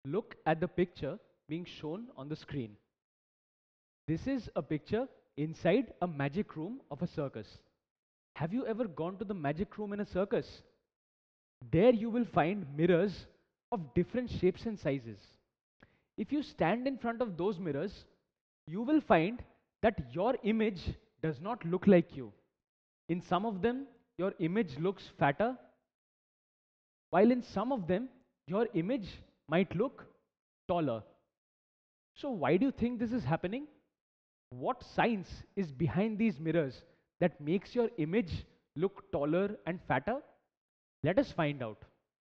Look at the picture being shown on the screen. This is a picture inside a magic room of a circus. Have you ever gone to the magic room in a circus? There you will find mirrors of different shapes and sizes. If you stand in front of those mirrors, you will find that your image does not look like you. In some of them, your image looks fatter, while in some of them, your image might look taller. So why do you think this is happening? What science is behind these mirrors that makes your image look taller and fatter? Let us find out.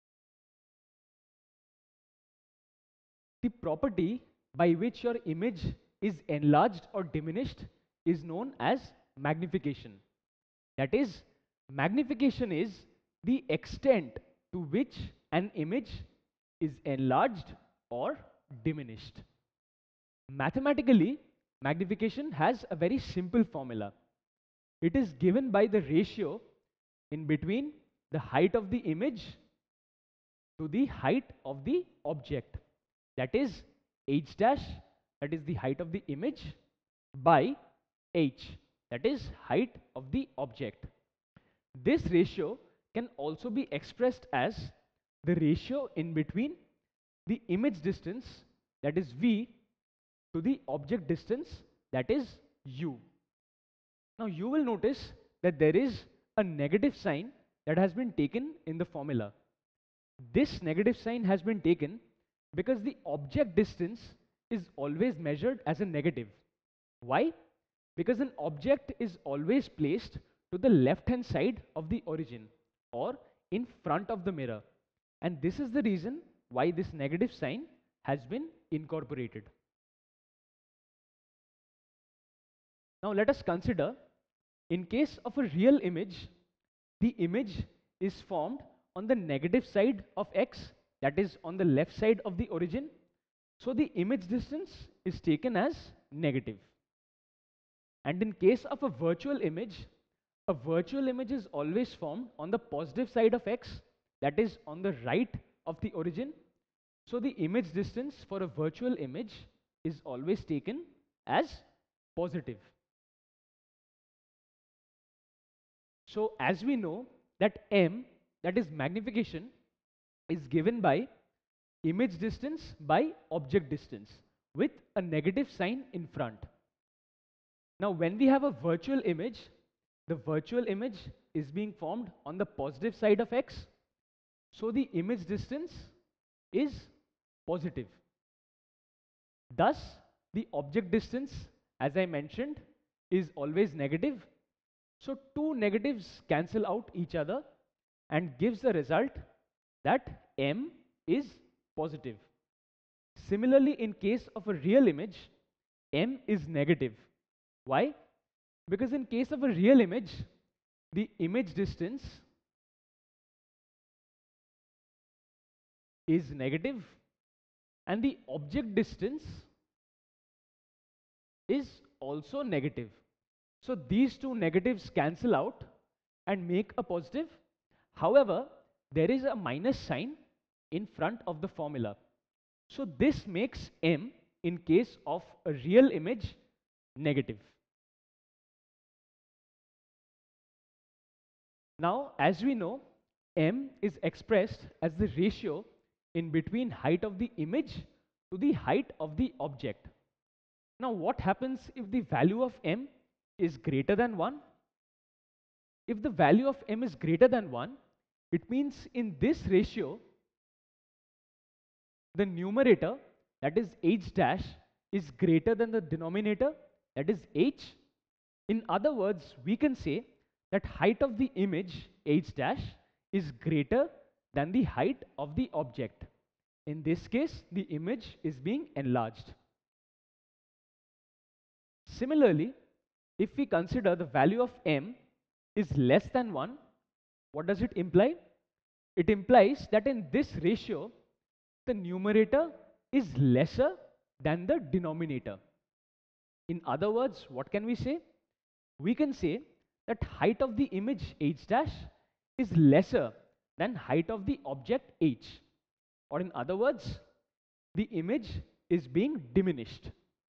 The property by which your image is enlarged or diminished is known as magnification. That is, magnification is the extent to which an image is enlarged or diminished. Mathematically, magnification has a very simple formula. It is given by the ratio in between the height of the image to the height of the object. That is h dash, that is the height of the image, by h, that is height of the object. This ratio can also be expressed as the ratio in between the image distance, that is v, to the object distance, that is u. Now you will notice that there is a negative sign that has been taken in the formula. This negative sign has been taken because the object distance is always measured as a negative. Why? Because an object is always placed to the left hand side of the origin or in front of the mirror. And this is the reason why this negative sign has been incorporated. Now let us consider, in case of a real image, the image is formed on the negative side of x, that is on the left side of the origin. So the image distance is taken as negative. And in case of a virtual image is always formed on the positive side of x, that is on the right of the origin. So the image distance for a virtual image is always taken as positive. So as we know that m, that is magnification, is given by image distance by object distance with a negative sign in front. Now when we have a virtual image, the virtual image is being formed on the positive side of x. So the image distance is positive. Thus the object distance, as I mentioned, is always negative. So two negatives cancel out each other and gives the result that m is positive. Similarly, in case of a real image, m is negative. Why? Because in case of a real image, the image distance is negative and the object distance is also negative. So these two negatives cancel out and make a positive. However, there is a minus sign in front of the formula. So this makes m, in case of a real image, negative. Now, as we know, m is expressed as the ratio in between height of the image to the height of the object. Now, what happens if the value of m is greater than 1? If the value of m is greater than 1, it means in this ratio, the numerator, that is h dash, is greater than the denominator, that is h. In other words, we can say that height of the image, h dash, is greater than the height of the object. In this case, the image is being enlarged. Similarly, if we consider the value of m is less than 1, what does it imply? It implies that in this ratio, the numerator is lesser than the denominator. In other words, what can we say? We can say that height of the image h dash is lesser than height of the object h. Or in other words, the image is being diminished.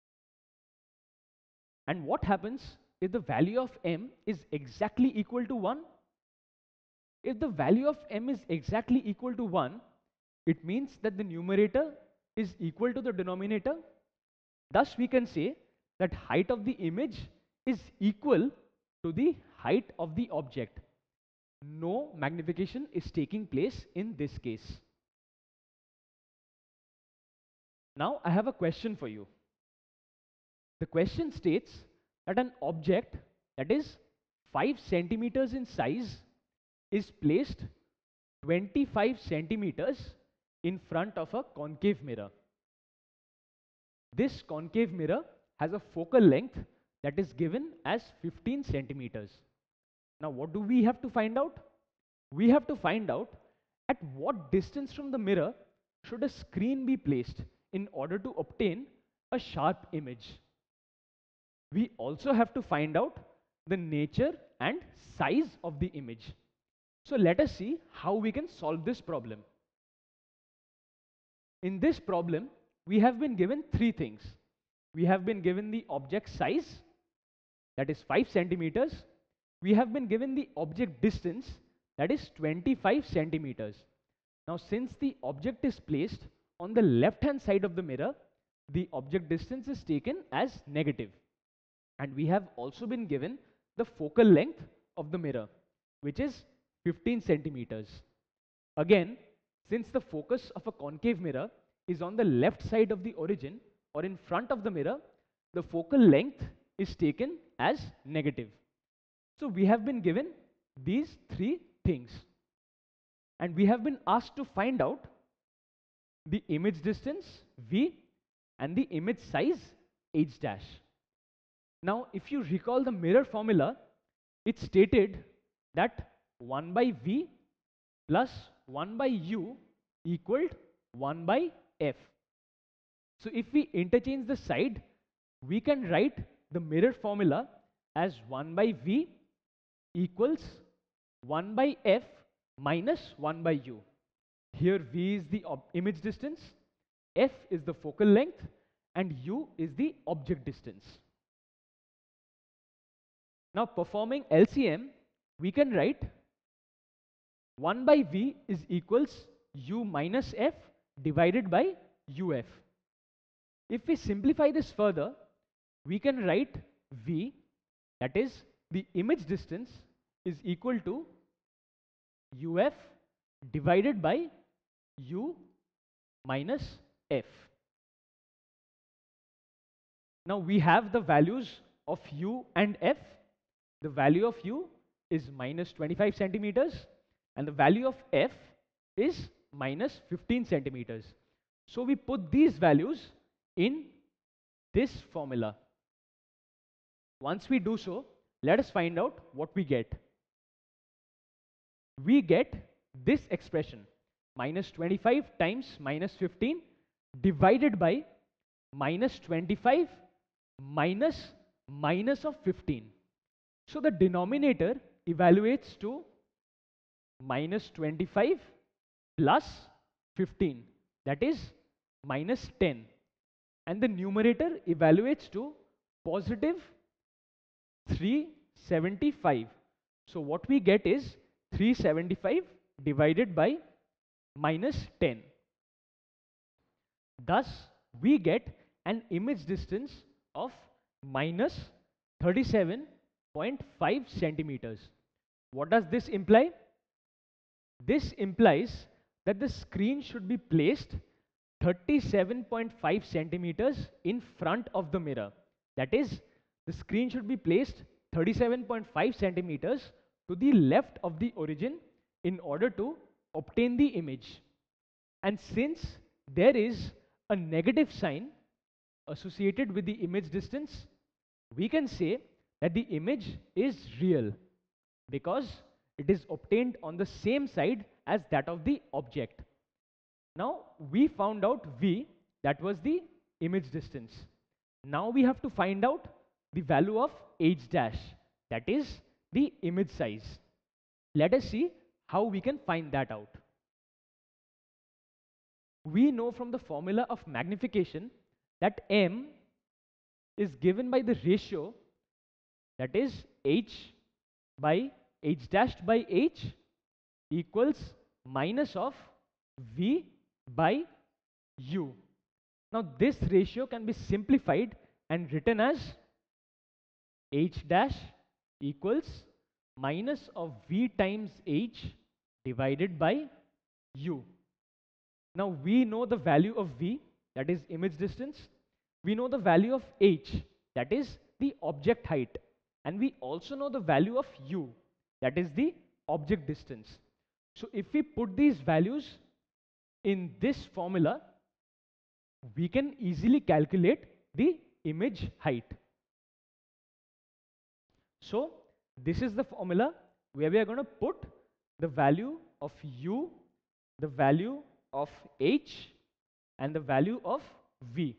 And what happens if the value of m is exactly equal to 1? If the value of m is exactly equal to 1, it means that the numerator is equal to the denominator. Thus, we can say that height of the image is equal to the height of the object. No magnification is taking place in this case. Now, I have a question for you. The question states that an object that is 5 centimeters in size is placed 25 centimeters in front of a concave mirror. This concave mirror has a focal length that is given as 15 centimeters. Now, what do we have to find out? We have to find out at what distance from the mirror should a screen be placed in order to obtain a sharp image. We also have to find out the nature and size of the image. So let us see how we can solve this problem. In this problem, we have been given three things. We have been given the object size, that is 5 centimeters. We have been given the object distance, that is 25 centimeters. Now, since the object is placed on the left hand side of the mirror, the object distance is taken as negative. And we have also been given the focal length of the mirror, which is 15 centimeters. Again, since the focus of a concave mirror is on the left side of the origin or in front of the mirror, the focal length is taken as negative. So we have been given these three things. And we have been asked to find out the image distance v and the image size h dash. Now, if you recall the mirror formula, it stated that 1 by v plus 1 by u equaled 1 by f. So if we interchange the side, we can write the mirror formula as 1 by v equals 1 by f minus 1 by u. Here v is the image distance, f is the focal length, and u is the object distance. Now, performing LCM, we can write 1 by v is equals u minus f divided by uf. If we simplify this further, we can write v, that is the image distance, is equal to uf divided by u minus f. Now we have the values of u and f. The value of u is minus 25 centimeters and the value of f is minus 15 centimeters. So we put these values in this formula. Once we do so, let us find out what we get. We get this expression, minus 25 times minus 15 divided by minus 25 minus minus of 15. So the denominator evaluates to minus 25 plus 15, that is minus 10. And the numerator evaluates to positive 375. So what we get is 375 divided by minus 10. Thus, we get an image distance of minus 37.5 centimeters. What does this imply? This implies that the screen should be placed 37.5 centimeters in front of the mirror. That is, the screen should be placed 37.5 centimeters to the left of the origin in order to obtain the image. And since there is a negative sign associated with the image distance, we can say that the image is real because it is obtained on the same side as that of the object. Now we found out v, that was the image distance. Now we have to find out the value of h dash, that is the image size. Let us see how we can find that out. We know from the formula of magnification that m is given by the ratio, that is h by h dashed by h equals minus of v by u. Now this ratio can be simplified and written as h dash equals minus of v times h divided by u. Now we know the value of v, that is image distance. We know the value of h, that is the object height. And we also know the value of u, that is the object distance. So if we put these values in this formula, we can easily calculate the image height. So this is the formula where we are going to put the value of u, the value of h, and the value of v.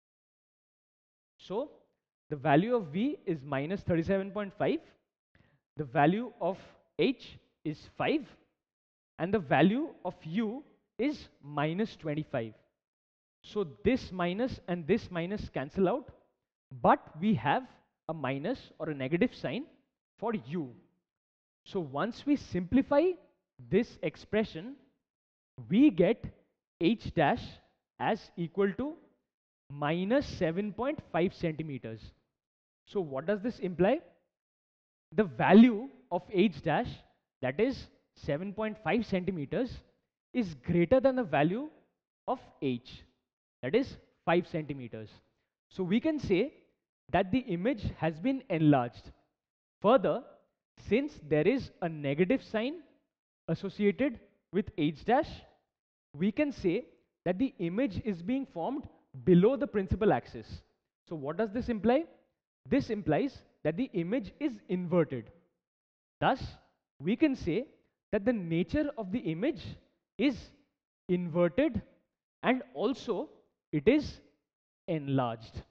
So the value of v is minus 37.5, the value of h is 5, and the value of u is minus 25. So this minus and this minus cancel out, but we have a minus or a negative sign for u. So once we simplify this expression, we get h dash as equal to minus 7.5 centimeters. So what does this imply? The value of h dash, that is 7.5 centimeters, is greater than the value of h, that is 5 centimeters. So we can say that the image has been enlarged. Further, since there is a negative sign associated with h dash, we can say that the image is being formed below the principal axis. So what does this imply? This implies that the image is inverted. Thus, we can say that the nature of the image is inverted and also it is enlarged.